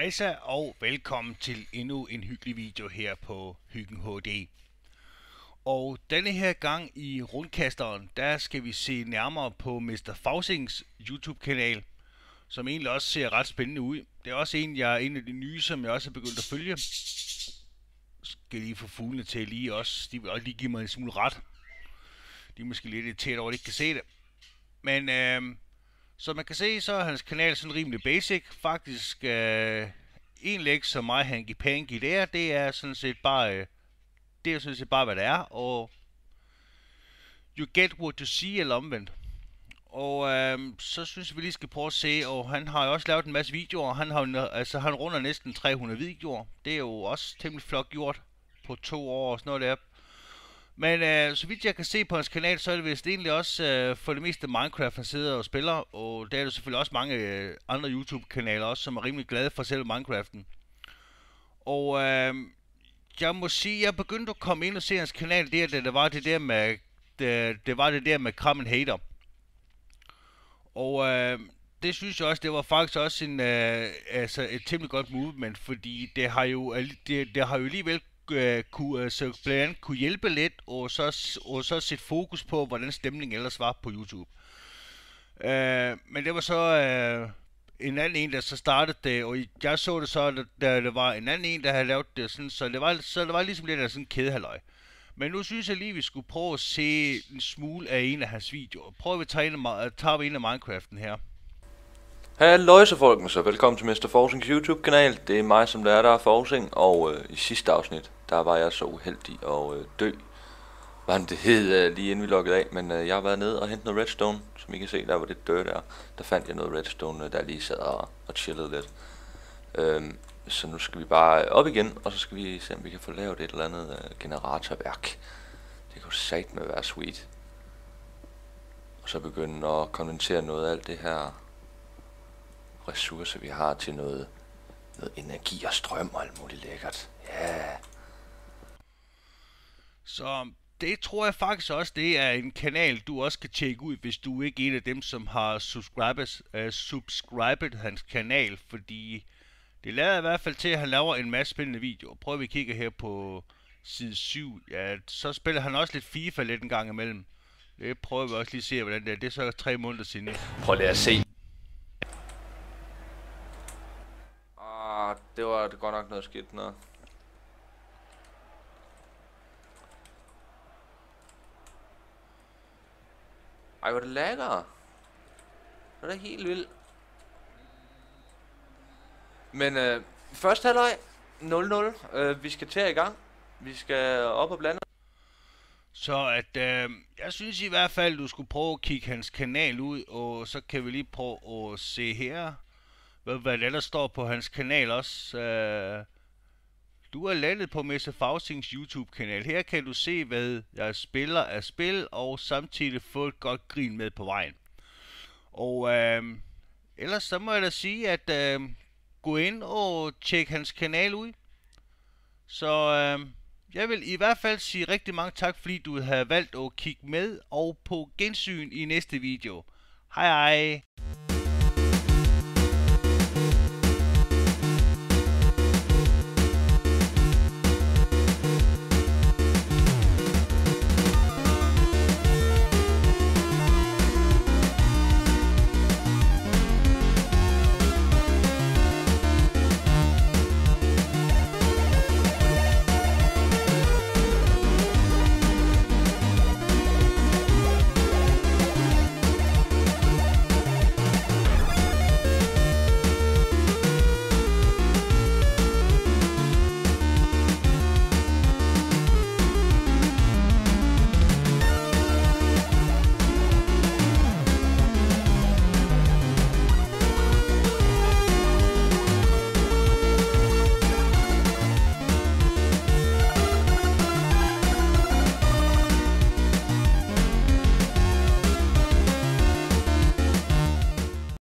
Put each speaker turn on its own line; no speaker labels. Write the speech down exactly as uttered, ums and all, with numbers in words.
Hejsa og velkommen til endnu en hyggelig video her på Hyggen H D. Og denne her gang i rundkasteren, der skal vi se nærmere på mister Fausings YouTube-kanal, som egentlig også ser ret spændende ud. Det er også en, jeg er en af de nye, som jeg også er begyndt at følge. Skal lige få fuglene til lige også, de vil også lige give mig en smule ret. De er måske lidt irriteret over, at de ikke kan se det. Men øh, som man kan se, så er hans kanal sådan rimelig basic. Faktisk øh, egentlig ikke så meget hanky-panky der. Det er sådan set bare, øh, det er sådan set bare hvad det er. Og you get what you see, eller omvendt. Og øh, så synes vi lige skal prøve at se, og han har jo også lavet en masse videoer. Han har altså han runder næsten tre hundrede videoer. Det er jo også temmelig flot gjort på to år og sådan noget der. Men øh, så vidt jeg kan se på hans kanal, så er det vist egentlig også øh, for det meste Minecraft, han sidder og spiller. Og der er der selvfølgelig også mange øh, andre YouTube-kanaler også, som er rimelig glade for selv Minecraften. Og øh, jeg må sige, jeg begyndte at komme ind og se hans kanal der, da det var det der med, det, det var det der med Kram and Hater. Og øh, det synes jeg også, det var faktisk også en, øh, altså et temmelig godt movement, fordi det har jo, det, det har jo alligevel Uh, kunne, uh, så blandt andet kunne hjælpe lidt, og så, og så sætte fokus på, hvordan stemningen ellers var på YouTube. Uh, men det var så uh, en anden en, der så startede det, og jeg så det så, da der var en anden en, der havde lavet det, sådan, så det var, så det var ligesom lidt af sådan en kædehalløj. Men nu synes jeg lige, vi skulle prøve at se en smule af en af hans videoer. Prøv at tage en af, tage en af Minecraften her.
Halløjse folkens, og velkommen til mister Fausings YouTube-kanal. Det er mig, som der er der er Fausing, og øh, i sidste afsnit, der var jeg så uheldig at øh, dø. Hvad det hed øh, lige inden vi lukkede af, men øh, jeg har været nede og hentet noget redstone. Som I kan se, der var det dø der. Der fandt jeg noget redstone, øh, der lige sad og, og chillede lidt. Øhm, så nu skal vi bare op igen, og så skal vi se, om vi kan få lavet et eller andet øh, generatorværk. Det kunne satme være sweet. Og så begynde at konvertere noget af alt det her ressourcer, vi har til noget, noget energi og strøm og alt muligt lækkert. Ja. Yeah.
Så det tror jeg faktisk også, det er en kanal, du også kan tjekke ud, hvis du ikke er en af dem, som har subscribet, uh, subscribet hans kanal, fordi det lader i hvert fald til, at han laver en masse spændende videoer. Prøv at vi kigge her på side syv. Ja, så spiller han også lidt FIFA lidt en gang imellem. Det prøver vi også lige at se, hvordan det er. Det er så tre måneder siden.
Prøv lige at se. Det var det godt nok noget skidt noget. Ej, hvor det lækker. Det er da helt vildt. Men øh, første halvleg nul nul. øh, Vi skal til i gang. Vi skal op og blande.
Så at øh, jeg synes i hvert fald, du skulle prøve at kigge hans kanal ud. Og så kan vi lige prøve at se her hvad der, der står på hans kanal også. Uh, du er landet på mister Fausings YouTube-kanal. Her kan du se, hvad jeg spiller af spil, og samtidig få et godt grin med på vejen. Og uh, ellers så må jeg da sige, at uh, gå ind og tjek hans kanal ud. Så uh, jeg vil i hvert fald sige rigtig mange tak, fordi du har valgt at kigge med, og på gensyn i næste video. Hej hej!